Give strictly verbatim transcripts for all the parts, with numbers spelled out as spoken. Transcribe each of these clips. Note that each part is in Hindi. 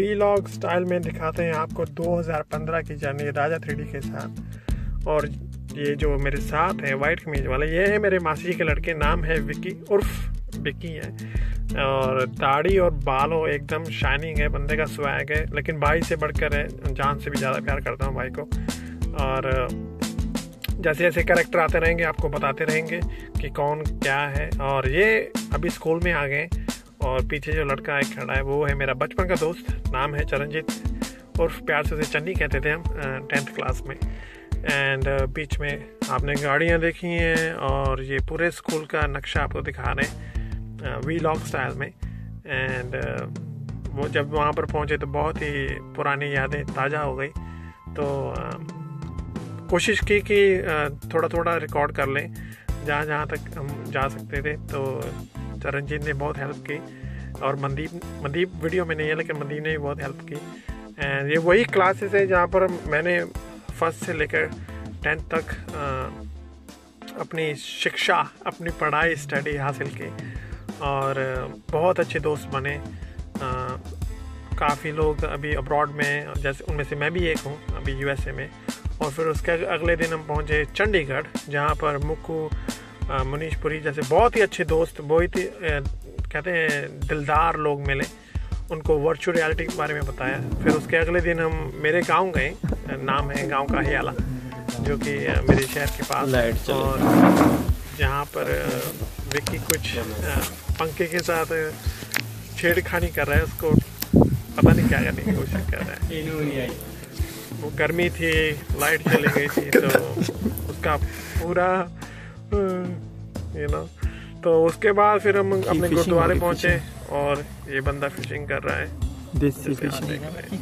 वीलॉग स्टाइल में दिखाते हैं आपको दो हज़ार पंद्रह की जर्नी राजा थ्री डी के साथ। और ये जो मेरे साथ है वाइट कमीज वाले, ये है मेरे मासी के लड़के, नाम है विकी उर्फ विकी है। और दाढ़ी और बालों एकदम शाइनिंग है, बंदे का स्वैग है, लेकिन भाई से बढ़कर है, जान से भी ज़्यादा प्यार करता हूँ भाई को। और जैसे जैसे कैरेक्टर आते रहेंगे आपको बताते रहेंगे कि कौन क्या है। और ये अभी स्कूल में आ गए। और पीछे जो लड़का एक खड़ा है वो है मेरा बचपन का दोस्त, नाम है चरणजीत उर्फ प्यार से उसे चन्नी कहते थे हम टेंथ क्लास में। एंड बीच में आपने गाड़ियाँ देखी हैं और ये पूरे स्कूल का नक्शा आपको दिखा रहे हैं वीलॉग स्टाइल में। एंड uh, वो जब वहाँ पर पहुँचे तो बहुत ही पुरानी यादें ताज़ा हो गई। तो uh, कोशिश की कि uh, थोड़ा थोड़ा रिकॉर्ड कर लें जहाँ जहाँ तक हम जा सकते थे। तो चरणजीत ने बहुत हेल्प की और मनदीप मनदीप वीडियो में नहीं है लेकिन मनदीप ने भी बहुत हेल्प की। एंड ये वही क्लासेस है जहाँ पर मैंने फर्स्ट से लेकर टेंथ तक uh, अपनी शिक्षा अपनी पढ़ाई स्टडी हासिल की और बहुत अच्छे दोस्त बने। काफ़ी लोग अभी अब्रॉड में, जैसे उनमें से मैं भी एक हूँ अभी यूएसए में। और फिर उसके अगले दिन हम पहुँचे चंडीगढ़, जहाँ पर मुक्कू मनीष पुरी जैसे बहुत ही अच्छे दोस्त, बहुत ही कहते हैं दिलदार लोग मिले, उनको वर्चुअल रियलिटी के बारे में बताया। फिर उसके अगले दिन हम मेरे गांव गए, नाम है गांव का हियाला, जो कि मेरे शहर के पास। और जहाँ पर विक्की कुछ पंखे के साथ छेड़खानी कर रहा है, उसको पता नहीं क्या करने की कोशिश कर रहा है। वो गर्मी थी, लाइट चली गई थी, तो उसका पूरा यू नो। तो उसके बाद फिर हम अपने गुरुद्वारे पहुँचे और ये बंदा फिशिंग कर रहा है, देसी फिशिंग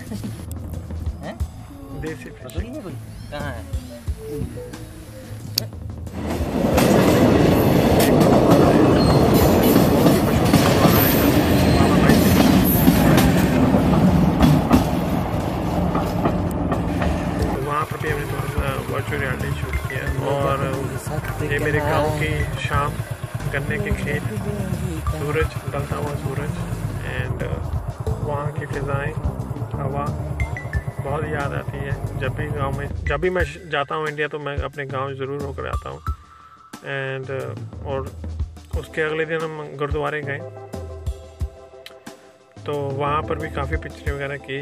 देसी फिशिंग। कहाँ है? वर्चुअल रियलिटी शूट किया। और ये मेरे गांव की शाम, गन्ने के खेत, सूरज ढलता हुआ सूरज, एंड वहाँ की फिजाएं, हवा बहुत याद आती है। जब भी गांव में जब भी मैं जाता हूँ इंडिया तो मैं अपने गांव ज़रूर होकर आता हूँ। एंड और उसके अगले दिन हम गुरुद्वारे गए, तो वहाँ पर भी काफ़ी पिक्चरें वगैरह की,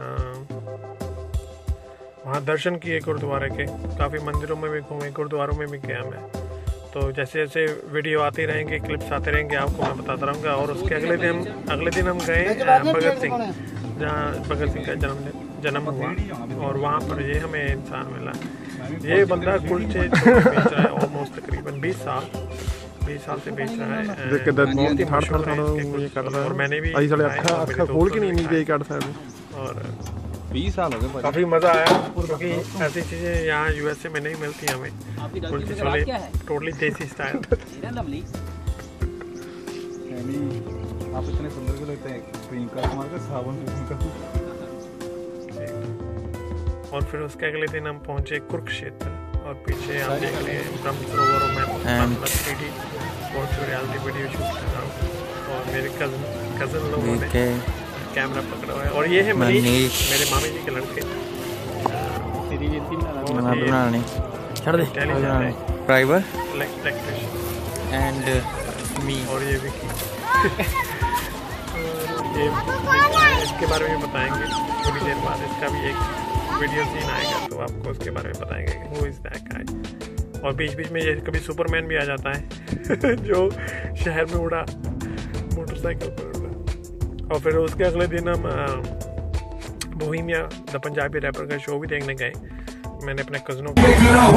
वहाँ दर्शन किए गुरुद्वारे के, काफ़ी मंदिरों में भी घूमे, गुरुद्वारों में भी गया मैं। तो जैसे जैसे वीडियो आते रहेंगे, क्लिप्स आते रहेंगे, आपको मैं बताता रहूँगा। और उसके अगले दिन अगले दिन हम गए भगत सिंह, जहाँ भगत सिंह का जन्म जन्म हुआ। और वहाँ पर ये हमें इंसान मिला, ये बंदा कुलचे बेच रहा है ऑलमोस्ट तकरीबन बीस साल बीस साल से बेच रहा है। और मैंने भी और बीस साल हो गए, काफ़ी मज़ा आया क्योंकि ऐसी चीज़ें यहाँ यूएसए में नहीं मिलती हमें। कुलचे छोले टोटली देसी स्टाइल। आप इतने सुंदर भी लगते हैं, प्रियंका कुमार का सावन का। और फिर उसके अगले दिन हम पहुँचे कुरुक्षेत्र और पीछे आप देख रहे हैं ब्रह्म सरोवर में three D virtual reality video shoot कर रहा हूँ। और मेरे कज़न कज़न लोगों ने कैमरा पकड़ा हुआ है। और ये है मनीष, मेरे मामी जी के लड़के। Driver and me. और ये विकी ये इसके बारे में बताएंगे थोड़ी देर बाद। इसका भी एक वीडियो सीन आएगा तो आपको उसके बारे में बताएंगे हु इज़ दैट गाय। और बीच बीच में ये कभी सुपरमैन भी आ जाता है जो शहर में उड़ा मोटरसाइकिल पर। और फिर उसके अगले दिन हम बोहेमिया द पंजाबी रैपर का शो भी देखने गए। मैंने अपने कज़नों को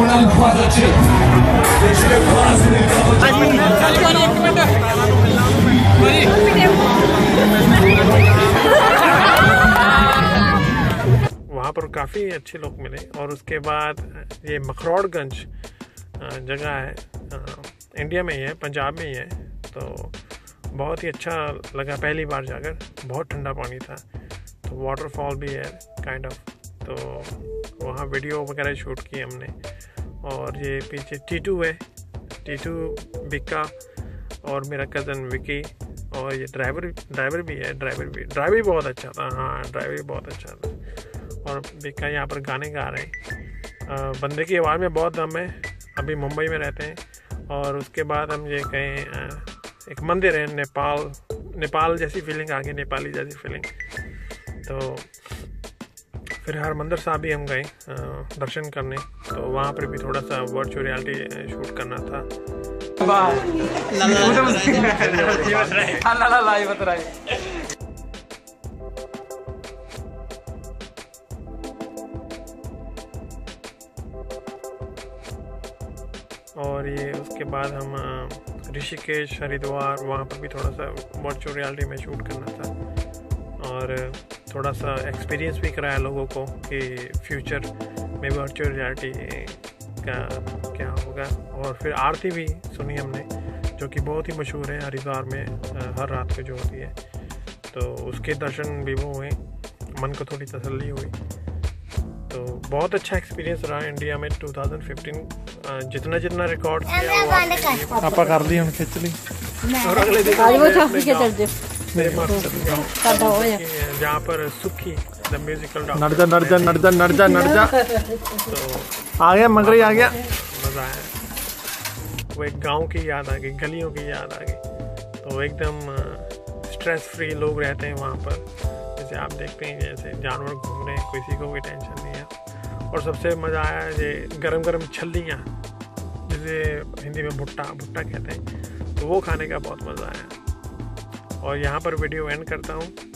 वहाँ पर काफ़ी अच्छे लोग मिले। और उसके बाद ये मखरौड़गंज जगह है, इंडिया में ही है, पंजाब में ही है। तो बहुत ही अच्छा लगा पहली बार जाकर, बहुत ठंडा पानी था, तो वाटरफॉल भी है काइंड ऑफ। तो वहाँ वीडियो वगैरह शूट की हमने। और ये पीछे टीटू है, टीटू बिक्का और मेरा कज़न विकी और ये ड्राइवर ड्राइवर भी है ड्राइवर भी ड्राइवर भी बहुत अच्छा था। हाँ ड्राइवर भी बहुत अच्छा था। और बिक्का यहाँ पर गाने गा रहे हैं। बंदे की आवाज़ में बहुत दम है। अभी मुंबई में रहते हैं। और उसके बाद हम ये कहें एक मंदिर है नेपाल नेपाल जैसी फीलिंग आ गई, नेपाली जैसी फीलिंग। तो फिर हरमंदिर साहब भी हम गए दर्शन करने। तो वहाँ पर भी थोड़ा सा वर्चुअल रियलिटी शूट करना था। और ये उसके बाद हम ऋषिकेश हरिद्वार वहाँ पर भी थोड़ा सा वर्चुअल रियलिटी में शूट करना था। और थोड़ा सा एक्सपीरियंस भी कराया लोगों को कि फ्यूचर में वर्चुअल रियलिटी का क्या होगा। और फिर आरती भी सुनी हमने, जो कि बहुत ही मशहूर है हरिद्वार में, हर रात को जो होती है। तो उसके दर्शन भी वो हुए, मन को थोड़ी तसल्ली हुई। तो बहुत अच्छा एक्सपीरियंस रहा इंडिया में टू थाउजेंड फिफ्टीन। जितना जितना रिकॉर्ड किया आप कर ली, हम खींच ली। और अगले दिन जहाँ पर सुखी द म्यूजिकल नड़जा नड़जा नड़जा नड़जा नड़जा तो आ गया, मगरी आ गया। मज़ा आया। वो एक गांव की याद आ गई, गलियों की याद आ गई। तो एकदम स्ट्रेस फ्री लोग रहते हैं वहाँ पर। जैसे आप देखते हैं जैसे जानवर घूम रहे हैं, किसी को कोई टेंशन नहीं है। और सबसे मज़ा आया ये गरम गरम छल्लियाँ, जिसे हिंदी में भुट्टा भुट्टा कहते हैं, तो वो खाने का बहुत मज़ा आया। और यहाँ पर वीडियो एंड करता हूँ।